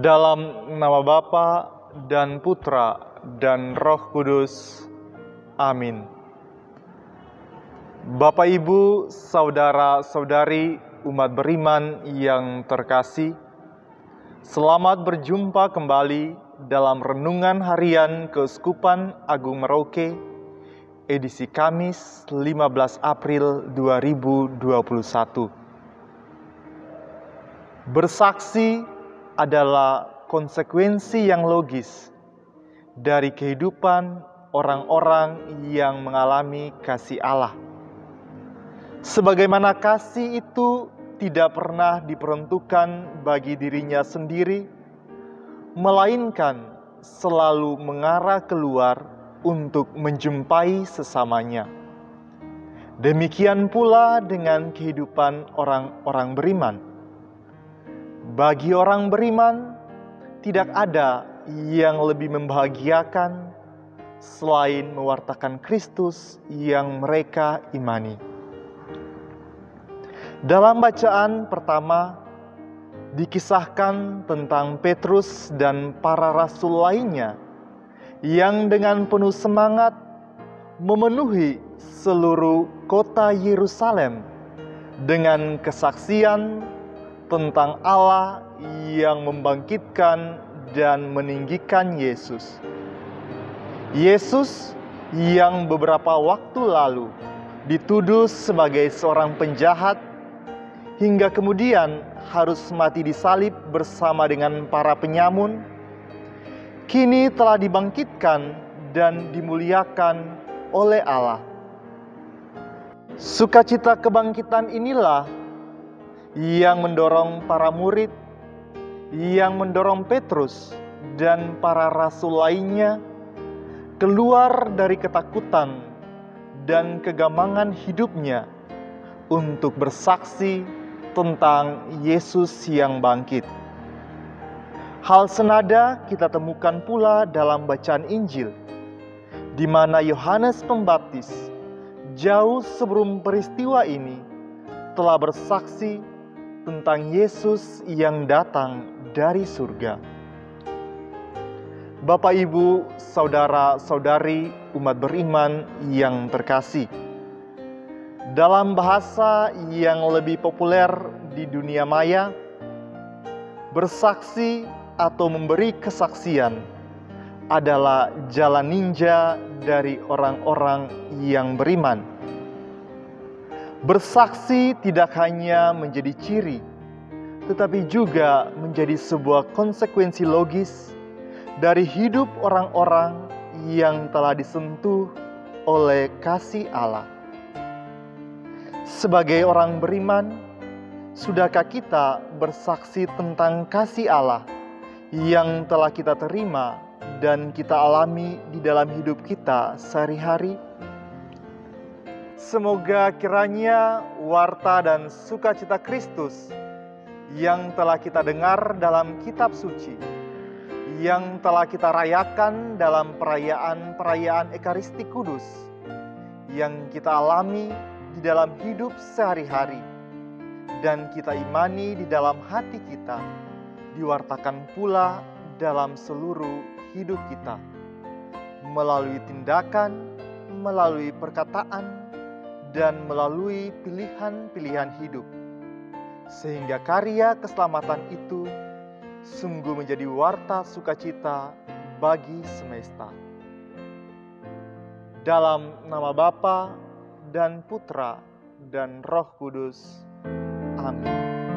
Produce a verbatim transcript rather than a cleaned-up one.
Dalam nama Bapa dan Putra dan Roh Kudus. Amin. Bapak, Ibu, saudara-saudari umat beriman yang terkasih, selamat berjumpa kembali dalam Renungan Harian Keuskupan Agung Merauke, edisi Kamis lima belas April dua ribu dua puluh satu. Bersaksi adalah konsekuensi yang logis dari kehidupan orang-orang yang mengalami kasih Allah. Sebagaimana kasih itu tidak pernah diperuntukkan bagi dirinya sendiri, melainkan selalu mengarah keluar untuk menjumpai sesamanya. Demikian pula dengan kehidupan orang-orang beriman. Bagi orang beriman, tidak ada yang lebih membahagiakan selain mewartakan Kristus yang mereka imani. Dalam bacaan pertama, dikisahkan tentang Petrus dan para rasul lainnya yang dengan penuh semangat memenuhi seluruh kota Yerusalem dengan kesaksian tentang Allah yang membangkitkan dan meninggikan Yesus. Yesus yang beberapa waktu lalu dituduh sebagai seorang penjahat hingga kemudian harus mati disalib bersama dengan para penyamun, kini telah dibangkitkan dan dimuliakan oleh Allah. Sukacita kebangkitan inilah yang mendorong para murid, yang mendorong Petrus dan para rasul lainnya keluar dari ketakutan dan kegamangan hidupnya untuk bersaksi tentang Yesus yang bangkit. Hal senada kita temukan pula dalam bacaan Injil, di mana Yohanes Pembaptis jauh sebelum peristiwa ini telah bersaksi tentang Yesus yang datang dari surga. Bapak, Ibu, saudara-saudari umat beriman yang terkasih, dalam bahasa yang lebih populer di dunia maya, bersaksi atau memberi kesaksian adalah jalan ninja dari orang-orang yang beriman. Bersaksi tidak hanya menjadi ciri, tetapi juga menjadi sebuah konsekuensi logis dari hidup orang-orang yang telah disentuh oleh kasih Allah. Sebagai orang beriman, sudahkah kita bersaksi tentang kasih Allah yang telah kita terima dan kita alami di dalam hidup kita sehari-hari? Semoga kiranya warta dan sukacita Kristus yang telah kita dengar dalam kitab suci, yang telah kita rayakan dalam perayaan-perayaan Ekaristi Kudus, yang kita alami di dalam hidup sehari-hari, dan kita imani di dalam hati kita, diwartakan pula dalam seluruh hidup kita, melalui tindakan, melalui perkataan, dan melalui pilihan-pilihan hidup, sehingga karya keselamatan itu sungguh menjadi warta sukacita bagi semesta. Dalam nama Bapa dan Putra dan Roh Kudus. Amin.